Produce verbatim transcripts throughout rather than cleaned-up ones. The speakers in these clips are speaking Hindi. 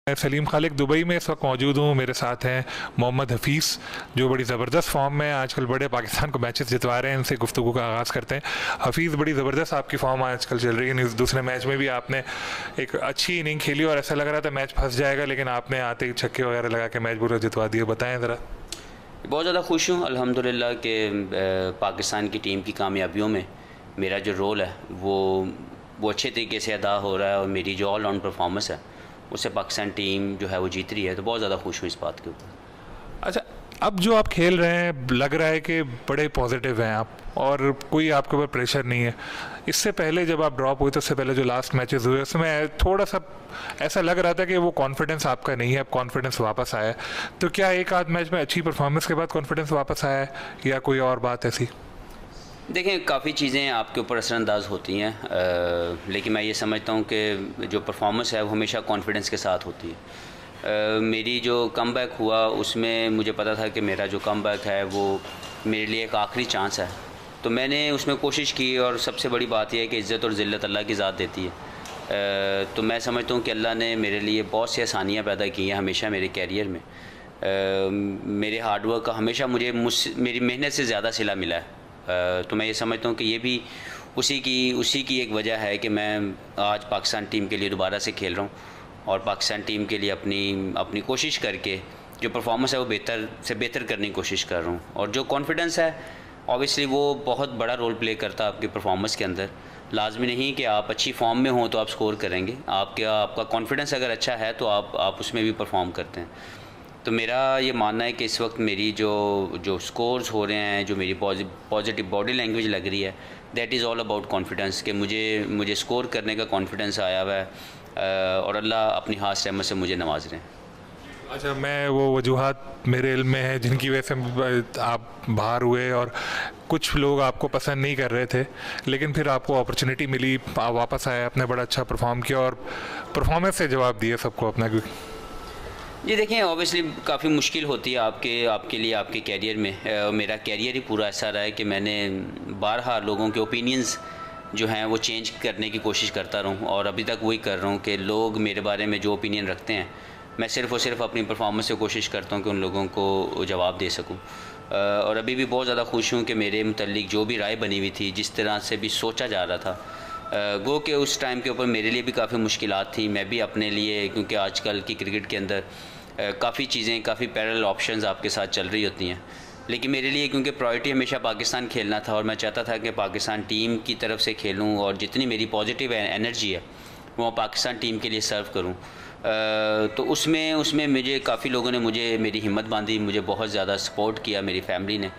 मैं सलीम खालिक दुबई में इस वक्त मौजूद हूँ। मेरे साथ हैं मोहम्मद हफीज़, जो बड़ी ज़बरदस्त फॉर्म में आजकल बड़े पाकिस्तान को मैचेस जितवा रहे हैं। इनसे गुफ्तगू का आगाज़ करते हैं। हफीज़, बड़ी ज़बरदस्त आपकी फॉर्म आजकल चल रही है। दूसरे मैच में भी आपने एक अच्छी इनिंग खेली और ऐसा लग रहा था मैच फंस जाएगा, लेकिन आपने आते ही छक्के वगैरह लगा के मैच पूरा जितवा दिया। बताएँ ज़रा। बहुत ज़्यादा खुश हूँ अल्हम्दुलिल्लाह कि पाकिस्तान की टीम की कामयाबियों में मेरा जो रोल है वो वो अच्छे तरीके से अदा हो रहा है और मेरी जो ऑल राउंड परफॉर्मेंस है उससे पाकिस्तान टीम जो है वो जीत रही है। तो बहुत ज़्यादा खुश हूँ इस बात के ऊपर। अच्छा, अब जो आप खेल रहे हैं लग रहा है कि बड़े पॉजिटिव हैं आप और कोई आपके ऊपर प्रेशर नहीं है। इससे पहले जब आप ड्रॉप हुए तो उससे पहले जो लास्ट मैचेस हुए उसमें थोड़ा सा ऐसा लग रहा था कि वो कॉन्फिडेंस आपका नहीं है। अब कॉन्फिडेंस वापस आया है, तो क्या एक आध मैच में अच्छी परफॉर्मेंस के बाद कॉन्फिडेंस वापस आया है या कोई और बात ऐसी? देखें, काफ़ी चीज़ें आपके ऊपर असरअंदाज होती हैं, लेकिन मैं ये समझता हूँ कि जो परफॉर्मेंस है वो हमेशा कॉन्फिडेंस के साथ होती है। Uh, मेरी जो कमबैक हुआ उसमें मुझे पता था कि मेरा जो कमबैक है वो मेरे लिए एक आखिरी चांस है, तो मैंने उसमें कोशिश की। और सबसे बड़ी बात यह है कि इज़्ज़त और ज़िल्लत अल्लाह की ज़ात देती है। uh, तो मैं समझता हूँ कि अल्लाह ने मेरे लिए बहुत सी आसानियाँ पैदा की हैं हमेशा मेरे कैरियर में। uh, मेरे हार्डवर्क का हमेशा मुझे मुझ मेरी मेहनत से ज़्यादा सिला मिला है। uh, तो मैं ये समझता हूँ कि ये भी उसी की उसी की एक वजह है कि मैं आज पाकिस्तान टीम के लिए दोबारा से खेल रहा हूँ और पाकिस्तान टीम के लिए अपनी अपनी कोशिश करके जो परफॉर्मेंस है वो बेहतर से बेहतर करने की कोशिश कर रहा हूँ। और जो कॉन्फिडेंस है ऑब्वियसली वो बहुत बड़ा रोल प्ले करता है आपकी परफॉर्मेंस के अंदर। लाजमी नहीं कि आप अच्छी फॉर्म में हों तो आप स्कोर करेंगे, आपका आपका कॉन्फिडेंस अगर अच्छा है तो आप आप उसमें भी परफॉर्म करते हैं। तो मेरा ये मानना है कि इस वक्त मेरी जो जो स्कोर्स हो रहे हैं, जो मेरी पॉजिटिव बॉडी लैंग्वेज लग रही है, that is all about confidence कि मुझे मुझे स्कोर करने का कॉन्फिडेंस आया हुआ है और अल्लाह अपनी खास रहमत से मुझे नवाज रहे हैं। अच्छा, मैं वो वजूहात मेरे इल्म में है जिनकी वजह से आप बाहर हुए और कुछ लोग आपको पसंद नहीं कर रहे थे, लेकिन फिर आपको अपॉर्चुनिटी मिली, आप वापस आए, आपने बड़ा अच्छा परफॉर्म किया और परफॉर्मेंस से जवाब दिया सबको अपना। जी देखें, ऑब्वियसली काफ़ी मुश्किल होती है आपके आपके लिए आपके कैरियर में। मेरा कैरियर ही पूरा ऐसा रहा है कि मैंने बारहा लोगों के ओपिनियंस जो हैं वो चेंज करने की कोशिश करता रहूं और अभी तक वही कर रहा हूं कि लोग मेरे बारे में जो ओपिनियन रखते हैं मैं सिर्फ़ और सिर्फ अपनी परफॉर्मेंस से कोशिश करता हूं कि उन लोगों को जवाब दे सकूं। और अभी भी बहुत ज़्यादा खुश हूं कि मेरे मुतल्लिक जो भी राय बनी हुई थी, जिस तरह से भी सोचा जा रहा था, गो के उस टाइम के ऊपर मेरे लिए भी काफ़ी मुश्किलात थी। मैं भी अपने लिए, क्योंकि आजकल की क्रिकेट के अंदर काफ़ी चीज़ें, काफ़ी पैरेलल ऑप्शंस आपके साथ चल रही होती हैं, लेकिन मेरे लिए क्योंकि प्रायोरिटी हमेशा पाकिस्तान खेलना था और मैं चाहता था कि पाकिस्तान टीम की तरफ से खेलूं और जितनी मेरी पॉजिटिव एनर्जी है वो पाकिस्तान टीम के लिए सर्व करूं। तो उसमें उसमें मुझे काफ़ी लोगों ने मुझे मेरी हिम्मत बांधी, मुझे बहुत ज़्यादा सपोर्ट किया मेरी फैमिली ने।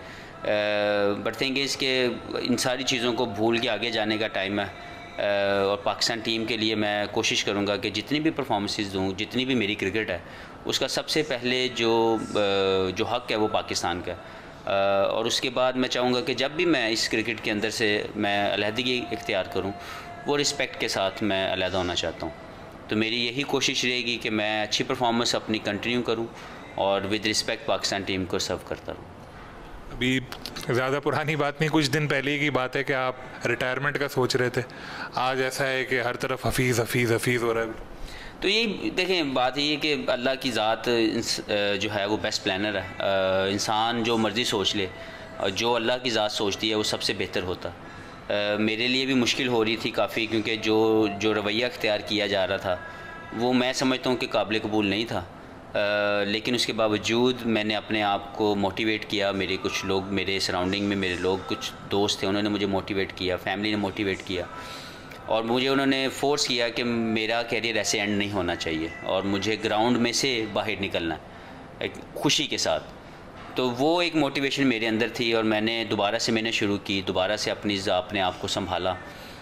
बट थिंग इज़ कि इन सारी चीज़ों को भूल के आगे जाने का टाइम है और पाकिस्तान टीम के लिए मैं कोशिश करूँगा कि जितनी भी परफॉर्मेंसेस दूँ, जितनी भी मेरी क्रिकेट है, उसका सबसे पहले जो जो हक़ है वो पाकिस्तान का है। और उसके बाद मैं चाहूँगा कि जब भी मैं इस क्रिकेट के अंदर से मैं अलहदगी इख्तियार करूँ, वो रिस्पेक्ट के साथ मैं अलहदा होना चाहता हूँ। तो मेरी यही कोशिश रहेगी कि मैं अच्छी परफॉर्मेंस अपनी कंटिन्यू करूँ और विद रिस्पेक्ट पाकिस्तान टीम को सर्व करता रहूँ। अभी ज़्यादा पुरानी बात नहीं, कुछ दिन पहले की बात है कि आप रिटायरमेंट का सोच रहे थे। आज ऐसा है कि हर तरफ हफीज़ हफीज़ हफीज़ हो रहा है। तो यही देखें, बात ये है कि अल्लाह की ज़ात जो है वो बेस्ट प्लानर है। इंसान जो मर्ज़ी सोच ले और जो अल्लाह की ज़ात सोचती है वो सबसे बेहतर होता। मेरे लिए भी मुश्किल हो रही थी काफ़ी, क्योंकि जो जो रवैया अख्तियार किया जा रहा था वो मैं समझता हूँ कि काबिल कबूल नहीं था। Uh, लेकिन उसके बावजूद मैंने अपने आप को मोटिवेट किया। मेरे कुछ लोग, मेरे सराउंडिंग में मेरे लोग, कुछ दोस्त थे, उन्होंने मुझे मोटिवेट किया, फैमिली ने मोटिवेट किया और मुझे उन्होंने फ़ोर्स किया कि मेरा कैरियर ऐसे एंड नहीं होना चाहिए और मुझे ग्राउंड में से बाहर निकलना है एक खुशी के साथ। तो वो एक मोटिवेशन मेरे अंदर थी और मैंने दोबारा से मैंने शुरू की, दोबारा से अपनी अपने आप को संभाला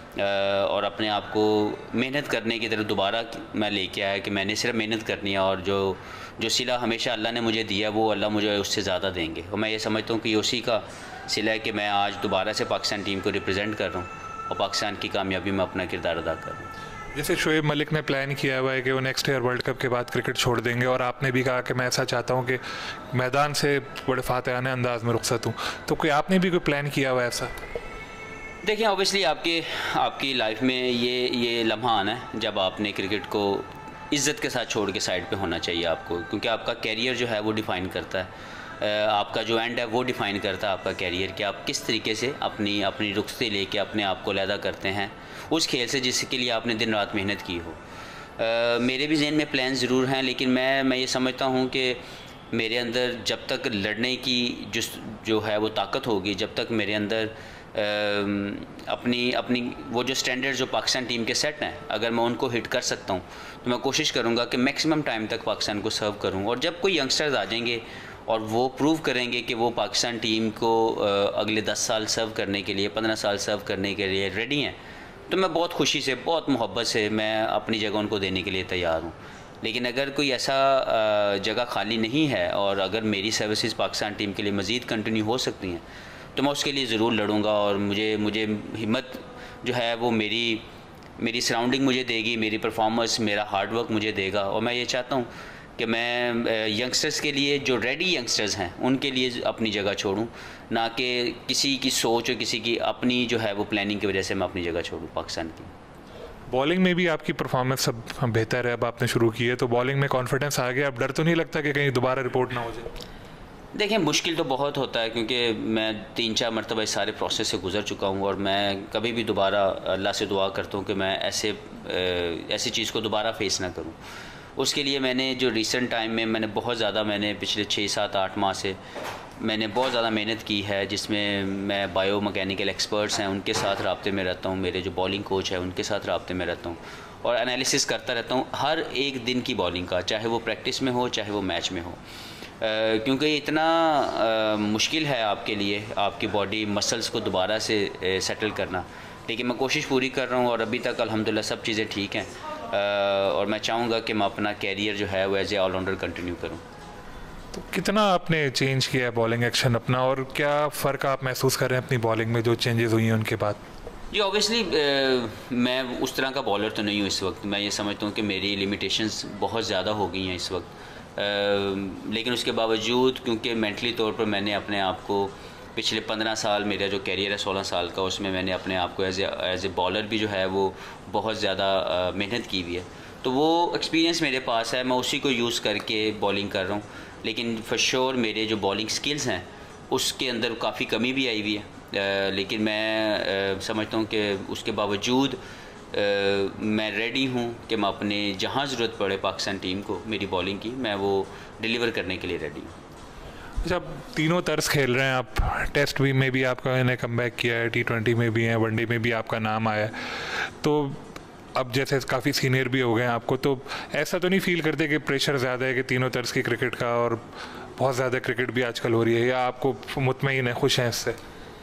और अपने आप को मेहनत करने की तरफ दोबारा मैं लेके आया कि मैंने सिर्फ मेहनत करनी है और जो जो सिला हमेशा अल्लाह ने मुझे दिया वो अल्लाह मुझे उससे ज़्यादा देंगे। और मैं ये समझता हूँ कि उसी का सिला है कि मैं आज दोबारा से पाकिस्तान टीम को रिप्रेजेंट कर रहा हूँ और पाकिस्तान की कामयाबी में अपना किरदार अदा कर रहा हूँ। जैसे शोएब मलिक ने प्लान किया हुआ है कि वो नेक्स्ट ईयर वर्ल्ड कप के बाद क्रिकेट छोड़ देंगे और आपने भी कहा कि मैं ऐसा चाहता हूँ कि मैदान से बड़े फातहाना अंदाज में रुखसत हूँ, तो कोई आपने भी कोई प्लान किया हुआ ऐसा? देखिए, ऑब्वियसली आपकी आपकी लाइफ में ये ये लम्हा आना है जब आपने क्रिकेट को इज़्ज़त के साथ छोड़ के साइड पे होना चाहिए आपको, क्योंकि आपका कैरियर जो है वो डिफ़ाइन करता है, आपका जो एंड है वो डिफ़ाइन करता है आपका कैरियर, कि आप किस तरीके से अपनी अपनी रुखसती लेके अपने आप को अलहदा करते हैं उस खेल से जिसके लिए आपने दिन रात मेहनत की हो। Uh, मेरे भी ज़हन में प्लान ज़रूर हैं, लेकिन मैं मैं ये समझता हूँ कि मेरे अंदर जब तक लड़ने की जो जो है वो ताकत होगी, जब तक मेरे अंदर uh, अपनी अपनी वो जो स्टैंडर्ड जो पाकिस्तान टीम के सेट हैं, अगर मैं उनको हिट कर सकता हूँ तो मैं कोशिश करूँगा कि मैक्सिमम टाइम तक पाकिस्तान को सर्व करूँ। और जब कोई यंगस्टर्स आ जाएंगे और वो प्रूव करेंगे कि वो पाकिस्तान टीम को uh, अगले दस साल सर्व करने के लिए, पंद्रह साल सर्व करने के लिए रेडी हैं, तो मैं बहुत खुशी से, बहुत मोहब्बत से मैं अपनी जगह उनको देने के लिए तैयार हूँ। लेकिन अगर कोई ऐसा जगह खाली नहीं है और अगर मेरी सर्विसेज पाकिस्तान टीम के लिए मज़ीद कंटिन्यू हो सकती हैं तो मैं उसके लिए ज़रूर लड़ूंगा। और मुझे मुझे हिम्मत जो है वो मेरी मेरी सराउंडिंग मुझे देगी, मेरी परफॉर्मेंस, मेरा हार्डवर्क मुझे देगा। और मैं ये चाहता हूँ कि मैं यंगस्टर्स के लिए, जो रेडी यंगस्टर्स हैं, उनके लिए अपनी जगह छोड़ूं, ना कि किसी की सोच और किसी की अपनी जो है वो प्लानिंग की वजह से मैं अपनी जगह छोड़ूं पाकिस्तान की। बॉलिंग में भी आपकी परफॉर्मेंस अब बेहतर है, अब आपने शुरू की है तो बॉलिंग में कॉन्फिडेंस आ गया, अब डर तो नहीं लगता कि कहीं दोबारा रिपोर्ट ना हो जाए? देखिए, मुश्किल तो बहुत होता है, क्योंकि मैं तीन चार मरतबा इस सारे प्रोसेस से गुजर चुका हूँ और मैं कभी भी दोबारा अल्लाह से दुआ करता हूँ कि मैं ऐसे ऐसी चीज़ को दोबारा फेस ना करूँ। उसके लिए मैंने जो रिसेंट टाइम में मैंने बहुत ज़्यादा मैंने पिछले छः सात आठ माह से मैंने बहुत ज़्यादा मेहनत की है, जिसमें मैं बायो मैकेनिकल एक्सपर्ट्स हैं उनके साथ राब्ते में रहता हूँ, मेरे जो बॉलिंग कोच है उनके साथ राब्ते में रहता हूँ और एनालिसिस करता रहता हूँ हर एक दिन की बॉलिंग का, चाहे वो प्रैक्टिस में हो चाहे वो मैच में हो। Uh, क्योंकि इतना uh, मुश्किल है आपके लिए, आपकी बॉडी मसल्स को दोबारा से सेटल uh, करना। लेकिन मैं कोशिश पूरी कर रहा हूँ और अभी तक अल्हम्दुलिल्लाह सब चीज़ें ठीक हैं। uh, और मैं चाहूँगा कि मैं अपना कैरियर जो है वो एज ए ऑलराउंडर कंटिन्यू करूँ। तो कितना आपने चेंज किया है बॉलिंग एक्शन अपना, और क्या फ़र्क आप महसूस कर रहे हैं अपनी बॉलिंग में जो चेंजेस हुई हैं उनके बाद? जी ऑब्वियसली uh, मैं उस तरह का बॉलर तो नहीं हूँ इस वक्त। मैं ये समझता हूँ कि मेरी लिमिटेशंस बहुत ज़्यादा हो गई हैं इस वक्त। Uh, लेकिन उसके बावजूद, क्योंकि मेंटली तौर पर मैंने अपने आप को पिछले पंद्रह साल, मेरा जो कैरियर है सोलह साल का, उसमें मैंने अपने आप को as a as a bowler भी जो है वो बहुत ज़्यादा uh, मेहनत की हुई है, तो वो एक्सपीरियंस मेरे पास है, मैं उसी को यूज़ करके बॉलिंग कर रहा हूँ। लेकिन फॉर श्योर मेरे जो बॉलिंग स्किल्स हैं उसके अंदर काफ़ी कमी भी आई हुई है। uh, लेकिन मैं uh, समझता हूँ कि उसके बावजूद Uh, मैं रेडी हूँ कि मैं अपने जहाँ ज़रूरत पड़े पाकिस्तान टीम को मेरी बॉलिंग की, मैं वो डिलीवर करने के लिए रेडी हूँ। अच्छा, तीनों तर्ज खेल रहे हैं आप, टेस्ट भी में भी आपका ने कमबैक किया है, टी ट्वेंटी में भी है, वनडे में भी आपका नाम आया है, तो अब जैसे काफ़ी सीनियर भी हो गए हैं आपको, तो ऐसा तो नहीं फील करते कि प्रेशर ज़्यादा है कि तीनों तर्ज की क्रिकेट का और बहुत ज़्यादा क्रिकेट भी आजकल हो रही है, या आपको मुतमईन है, खुश हैं इससे?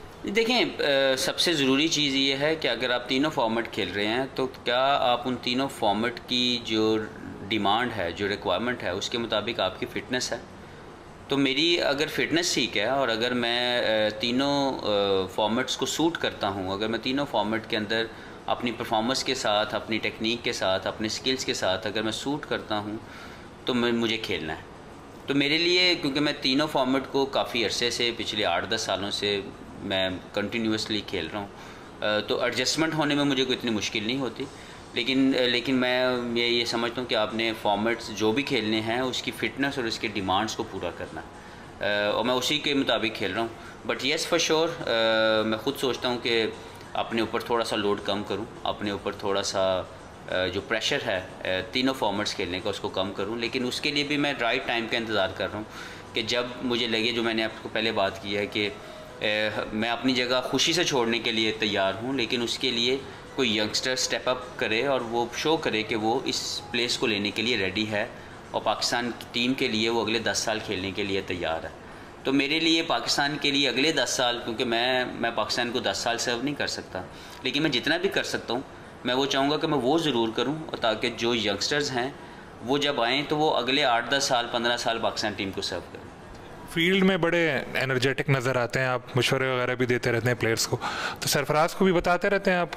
देखें, सबसे ज़रूरी चीज़ ये है कि अगर आप तीनों फॉर्मेट खेल रहे हैं तो क्या आप उन तीनों फॉर्मेट की जो डिमांड है, जो रिक्वायरमेंट है, उसके मुताबिक आपकी फ़िटनेस है। तो मेरी अगर फ़िटनेस ठीक है और अगर मैं तीनों फॉर्मेट्स को सूट करता हूँ, अगर मैं तीनों फॉर्मेट के अंदर अपनी परफॉर्मेंस के साथ, अपनी टेक्निक के साथ, अपने स्किल्स के साथ अगर मैं सूट करता हूँ तो मैं मुझे खेलना है। तो मेरे लिए, क्योंकि मैं तीनों फॉर्मेट को काफ़ी अरसे से, पिछले आठ दस सालों से मैं कंटिन्यूसली खेल रहा हूँ, तो एडजस्टमेंट होने में मुझे कोई इतनी मुश्किल नहीं होती। लेकिन लेकिन मैं ये ये समझता हूँ कि आपने फॉर्मेट्स जो भी खेलने हैं उसकी फ़िटनेस और उसके डिमांड्स को पूरा करना है, और मैं उसी के मुताबिक खेल रहा हूँ। बट येस फॉर श्योर मैं ख़ुद सोचता हूँ कि अपने ऊपर थोड़ा सा लोड कम करूँ, अपने ऊपर थोड़ा सा जो प्रेशर है तीनों फॉर्मेट्स खेलने का उसको कम करूँ। लेकिन उसके लिए भी मैं राइट टाइम का इंतज़ार कर रहा हूँ कि जब मुझे लगे, जो मैंने आपको पहले बात की है कि ए, मैं अपनी जगह खुशी से छोड़ने के लिए तैयार हूँ, लेकिन उसके लिए कोई यंगस्टर स्टेप अप करे और वो शो करे कि वो इस प्लेस को लेने के लिए रेडी है और पाकिस्तान की टीम के लिए वो अगले दस साल खेलने के लिए तैयार है। तो मेरे लिए पाकिस्तान के लिए अगले दस साल, क्योंकि मैं मैं पाकिस्तान को दस साल सर्व नहीं कर सकता, लेकिन मैं जितना भी कर सकता हूँ मैं वो चाहूँगा कि मैं वो ज़रूर करूँ, और ताकि जो यंगस्टर्स हैं वो जब आएँ तो वो अगले आठ दस साल पंद्रह साल पाकिस्तान टीम को सर्व करें। फील्ड में बड़े एनर्जेटिक नज़र आते हैं आप, मशवरे वगैरह भी देते रहते हैं प्लेयर्स को, तो सरफराज को भी बताते रहते हैं आप?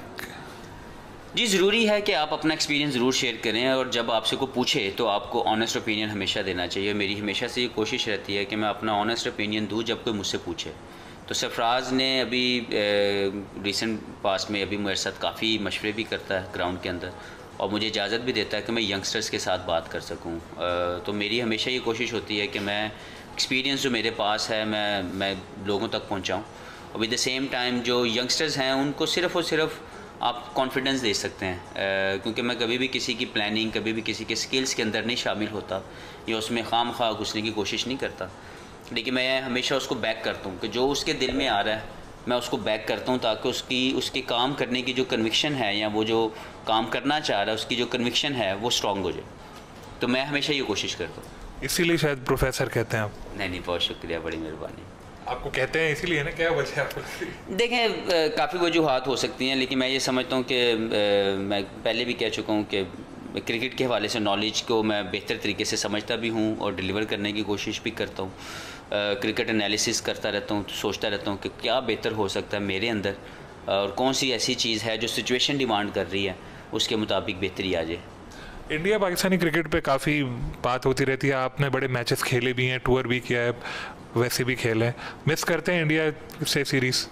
जी ज़रूरी है कि आप अपना एक्सपीरियंस ज़रूर शेयर करें, और जब आपसे को पूछे तो आपको ऑनेस्ट ओपिनियन हमेशा देना चाहिए। मेरी हमेशा से ये कोशिश रहती है कि मैं अपना ऑनेस्ट ओपिनियन दूँ जब कोई मुझसे पूछे। तो सरफराज ने अभी रिसेंट पास्ट में अभी मेरे साथ काफ़ी मशवरे भी करता है ग्राउंड के अंदर, और मुझे इजाज़त भी देता है कि मैं यंगस्टर्स के साथ बात कर सकूं। तो मेरी हमेशा ये कोशिश होती है कि मैं एक्सपीरियंस जो मेरे पास है मैं मैं लोगों तक पहुंचाऊं, और विद द सेम टाइम जो यंगस्टर्स हैं उनको सिर्फ़ और सिर्फ आप कॉन्फिडेंस दे सकते हैं, uh, क्योंकि मैं कभी भी किसी की प्लानिंग, कभी भी किसी के स्किल्स के अंदर नहीं शामिल होता या उसमें खाम खा घुसने की कोशिश नहीं करता, लेकिन मैं हमेशा उसको बैक करता हूँ कि जो उसके दिल में आ रहा है मैं उसको बैक करता हूँ, ताकि उसकी उसके काम करने की जो कन्विक्शन है या वो जो काम करना चाह रहा है उसकी जो कन्विक्शन है वो स्ट्रॉन्ग हो जाए। तो मैं हमेशा ये कोशिश करता हूँ। इसीलिए शायद प्रोफेसर कहते हैं आप? नहीं नहीं, बहुत शुक्रिया, बड़ी मेहरबानी। आपको कहते हैं इसीलिए ना, क्या वजह है आपको? देखें, काफ़ी वजूहात हो सकती हैं, लेकिन मैं ये समझता हूँ कि मैं पहले भी कह चुका हूँ कि क्रिकेट के हवाले से नॉलेज को मैं बेहतर तरीके से समझता भी हूँ और डिलीवर करने की कोशिश भी करता हूँ। क्रिकेट एनालिसिस करता रहता हूँ, तो सोचता रहता हूँ कि क्या बेहतर हो सकता है मेरे अंदर, और कौन सी ऐसी चीज़ है जो सिचुएशन डिमांड कर रही है उसके मुताबिक बेहतरी आ जाए। इंडिया पाकिस्तानी क्रिकेट पे काफ़ी बात होती रहती है, आपने बड़े मैचेस खेले भी हैं, टूर भी किया है, वैसे भी खेले हैं, मिस करते हैं इंडिया से सीरीज़?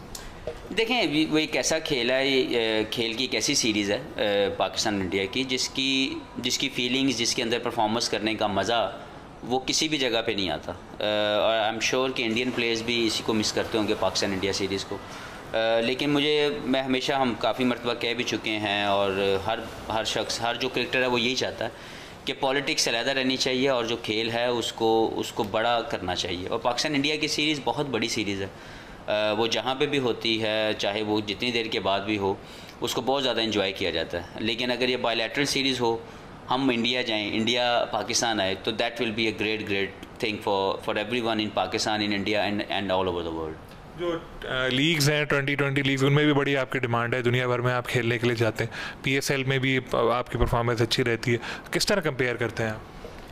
देखें, वो एक ऐसा खेल है, ये खेल की एक ऐसी सीरीज़ है पाकिस्तान इंडिया की जिसकी जिसकी फीलिंग्स, जिसके अंदर परफॉर्मेंस करने का मज़ा वो किसी भी जगह पे नहीं आता, और आई एम श्योर कि इंडियन प्लेयर्स भी इसी को मिस करते होंगे, पाकिस्तान इंडिया सीरीज़ को। Uh, लेकिन मुझे, मैं हमेशा, हम काफ़ी मरतबा कह भी चुके हैं, और हर हर शख्स, हर जो क्रिकेटर है वो यही चाहता है कि पॉलिटिक्स अलहदा रहनी चाहिए और जो खेल है उसको उसको बड़ा करना चाहिए। और पाकिस्तान इंडिया की सीरीज़ बहुत बड़ी सीरीज़ है, uh, वो जहाँ पे भी होती है, चाहे वो जितनी देर के बाद भी हो, उसको बहुत ज़्यादा इंजॉय किया जाता है। लेकिन अगर ये बायलैटरल सीरीज़ हो, हम इंडिया जाएँ, इंडिया पाकिस्तान आए, तो that will be a great great thing for for everyone in Pakistan, in India and and all over the world. जो लीग्स हैं, ट्वेंटी ट्वेंटी लीग्स, उनमें भी बड़ी आपकी डिमांड है, दुनिया भर में आप खेलने के लिए जाते हैं, पीएसएल में भी आपकी परफॉर्मेंस अच्छी रहती है, किस तरह कंपेयर करते हैं आप?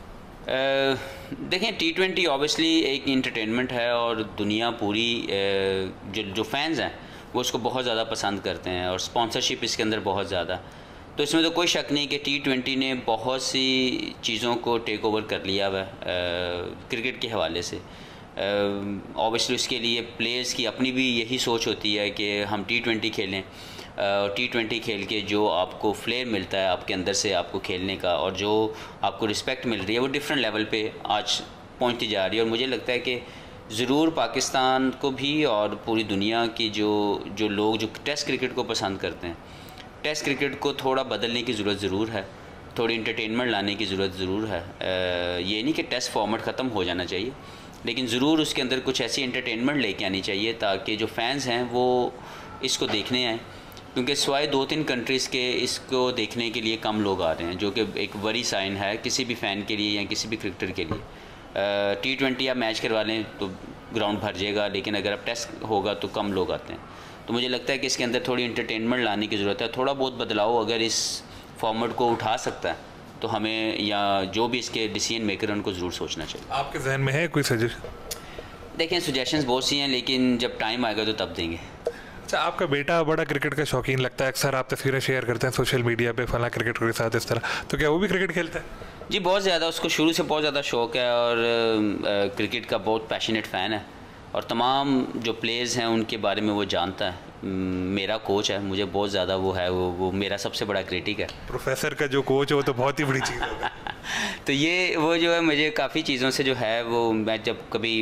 uh, देखें, टी ट्वेंटी ऑब्वियसली एक इंटरटेनमेंट है, और दुनिया पूरी, uh, जो जो फैंस हैं वो उसको बहुत ज़्यादा पसंद करते हैं, और स्पॉन्सरशिप इसके अंदर बहुत ज़्यादा, तो इसमें तो कोई शक नहीं कि टी ट्वेंटी ने बहुत सी चीज़ों को टेक ओवर कर लिया हुआ है क्रिकेट के हवाले से। ऑब्वियसली uh, उसके लिए प्लेयर्स की अपनी भी यही सोच होती है कि हम टी ट्वेंटी खेलें, और टी ट्वेंटी खेल के जो आपको फ्लेयर मिलता है आपके अंदर से आपको खेलने का, और जो आपको रिस्पेक्ट मिल रही है वो डिफरेंट लेवल पे आज पहुंचती जा रही है। और मुझे लगता है कि ज़रूर पाकिस्तान को भी और पूरी दुनिया की जो जो लोग जो टेस्ट क्रिकेट को पसंद करते हैं, टेस्ट क्रिकेट को थोड़ा बदलने की ज़रूरत ज़रूर है, थोड़ी इंटरटेनमेंट लाने की ज़रूरत ज़रूर है। uh, ये नहीं कि टेस्ट फॉर्मेट ख़त्म हो जाना चाहिए, लेकिन ज़रूर उसके अंदर कुछ ऐसी इंटरटेनमेंट लेके आनी चाहिए ताकि जो फैंस हैं वो इसको देखने आएँ, क्योंकि सिवाय दो तीन कंट्रीज़ के इसको देखने के लिए कम लोग आ रहे हैं, जो कि एक बड़ी साइन है किसी भी फ़ैन के लिए या किसी भी क्रिकेटर के लिए। टी ट्वेंटी आप मैच करवा लें तो ग्राउंड भर जाएगा, लेकिन अगर अब टेस्ट होगा तो कम लोग आते हैं। तो मुझे लगता है कि इसके अंदर थोड़ी इंटरटेनमेंट लाने की ज़रूरत है, थोड़ा बहुत बदलाव अगर इस फॉर्मेट को उठा सकता है तो हमें, या जो भी इसके डिसीजन मेकर उनको ज़रूर सोचना चाहिए। आपके जहन में है कोई सजेशन? देखें, सजेशंस बहुत सी हैं, लेकिन जब टाइम आएगा तो तब देंगे। अच्छा, आपका बेटा बड़ा क्रिकेट का शौकीन लगता है, अक्सर आप तस्वीरें शेयर करते हैं सोशल मीडिया पे, फला क्रिकेटर के साथ इस तरह, तो क्या वो भी क्रिकेट खेलता है? जी, बहुत ज़्यादा, उसको शुरू से बहुत ज़्यादा शौक़ है, और क्रिकेट का बहुत पैशनेट फ़ैन है, और तमाम जो प्लेयर्स हैं उनके बारे में वो जानता है। मेरा कोच है, मुझे बहुत ज़्यादा वो है, वो वो मेरा सबसे बड़ा क्रिटिक है। प्रोफेसर का जो कोच है वो तो बहुत ही बड़ी चीज़ है। तो ये वो जो है, मुझे काफ़ी चीज़ों से जो है वो, मैं जब कभी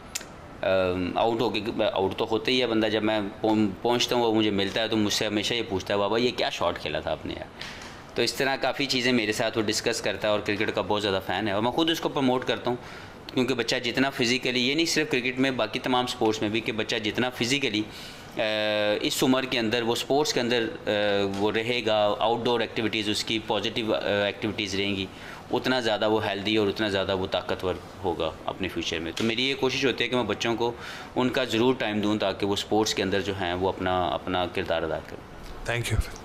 आउट हो के, आउट तो होता ही है बंदा, जब मैं पहुंचता हूँ वो मुझे मिलता है तो मुझसे हमेशा ये पूछता है, बाबा ये क्या शॉट खेला था आपने यार। तो इस तरह काफ़ी चीज़ें मेरे साथ वो डिस्कस करता है, और क्रिकेट का बहुत ज़्यादा फ़ैन है, और मैं खुद उसको प्रमोट करता हूँ, क्योंकि बच्चा जितना फिज़िकली, ये नहीं सिर्फ क्रिकेट में, बाकी तमाम स्पोर्ट्स में भी, कि बच्चा जितना फिज़िकली इस उम्र के अंदर वो स्पोर्ट्स के अंदर वो रहेगा, आउटडोर एक्टिविटीज़ उसकी पॉजिटिव एक्टिविटीज़ रहेंगी, उतना ज़्यादा वो हेल्दी और उतना ज़्यादा वो ताकतवर होगा अपने फ्यूचर में। तो मेरी ये कोशिश होती है कि मैं बच्चों को उनका ज़रूर टाइम दूँ ताकि वो स्पोर्ट्स के अंदर जो हैं वो अपना अपना किरदार अदा करें। Thank you.